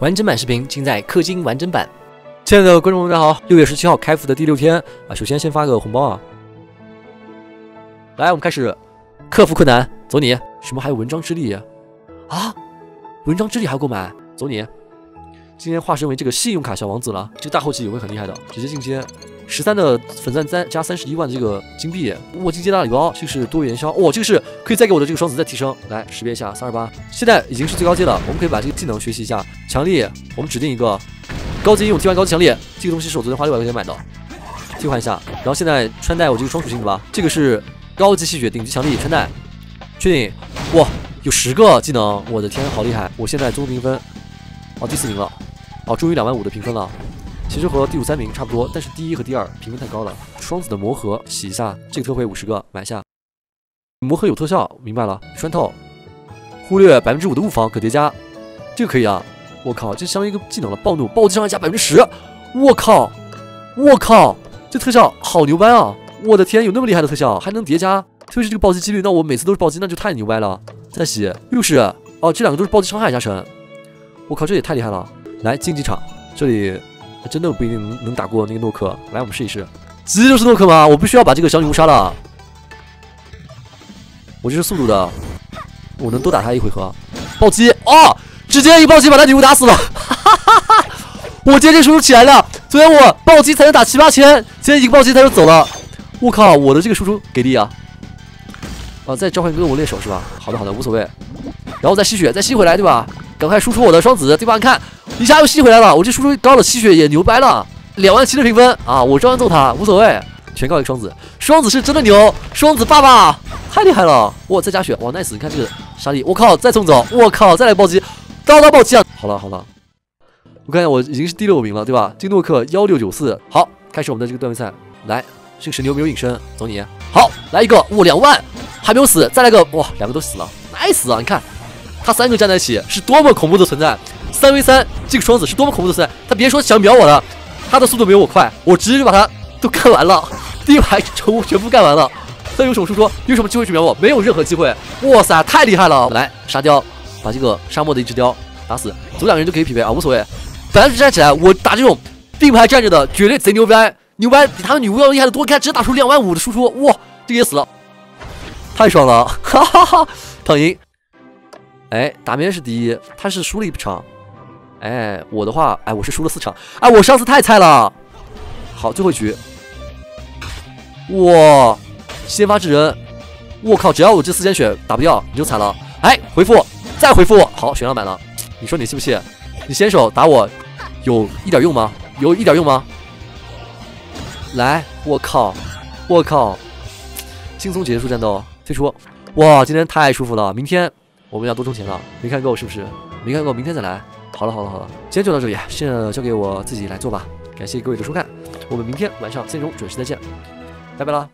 完整版视频尽在氪金完整版。亲爱的观众朋友们，大家好！6月17号开服的第6天啊，首先先发个红包啊！来，我们开始克服困难，走你！什么还有文章之力啊？文章之力还要购买，走你！今天化身为这个信用卡小王子了，这个大后期也会很厉害的，直接进阶。13的粉钻加31万的这个金币，我进阶大礼包，这个是多元销，这个是可以再给我的这个双子再提升。来识别一下328，现在已经是最高阶了，我们可以把这个技能学习一下。强力，我们指定一个高阶应用替换高级强力，这个东西是我昨天花600块钱买的，替换一下。然后现在穿戴我这个双属性的吧，这个是高级吸血顶级强力穿戴，确定。哇，有10个技能，我的天，好厉害！我现在综合评分，第4名了，终于2万5的评分了。其实和第5、3名差不多，但是第1和第2评分太高了。双子的魔盒洗一下，这个特惠50个，买一下。魔盒有特效，明白了。穿透，忽略5%的物防可叠加，这个可以啊。我靠，这相当于一个技能了，暴怒，暴击伤害加10%。我靠，这特效好牛掰啊！我的天，有那么厉害的特效，还能叠加，特别是这个暴击几率，那我每次都是暴击，那就太牛掰了。再洗60，这2个都是暴击伤害加成。我靠，这也太厉害了。来，竞技场，这里。真的不一定能打过那个诺克，来，我们试一试。直接就是诺克吗？我必须要把这个小女巫杀了。我这是速度的，我能多打他一回合。暴击直接一暴击把他女巫打死了。我今天这输出起来了，昨天我暴击才能打7、8千，今天一个暴击他就走了。我靠，我的这个输出给力啊！再召唤一个恶魔猎手是吧？好的，无所谓。然后再吸血，再吸回来，对吧？赶快输出我的双子，对吧？你看。一下又吸回来了，我这输出高了，吸血也牛掰了，2万7的评分啊！我照样揍他，无所谓，全靠一个双子，双子是真的牛，双子爸爸太厉害了！再加血，哇 ，nice！ 你看这个杀力，我靠，再送走，我靠，再来暴击，刀暴击啊！好了，我看我已经是第6名了，对吧？金诺克1694，好，开始我们的这个段位赛，来，这个神牛没有隐身，走你，好，来一个，2万，还没有死，再来个，哇，2个都死了 ，nice 啊！你看，他3个站在一起是多么恐怖的存在。3v3，这个双子是多么恐怖的存在！他别说想秒我了，他的速度没有我快，我直接就把他都干完了，第一排全部干完了。他有什么输出？有什么机会去秒我？没有任何机会！哇塞，太厉害了！来，沙雕，把这个沙漠的一只雕打死，走2个人就可以匹配啊，无所谓。反正站起来，我打这种并排站着的，绝对贼牛掰，比他们女巫要厉害的多。看，直接打出2万5的输出，哇，这个也死了，太爽了，哈哈哈，躺赢。打面是第1，他是输了1场。我的话，我是输了4场。我上次太菜了。好，最后一局。哇，先发制人。我靠，只要我这4千血打不掉，你就惨了。回复，再回复。好，血量满了。你说你气不气？你先手打我，有一点用吗？来，我靠，轻松结束战斗，退出。哇，今天太舒服了。明天我们要多充钱了。没看够是不是？没看够，明天再来。好了，今天就到这里，现在交给我自己来做吧。感谢各位的收看，我们明天晚上4点钟准时再见，拜拜啦。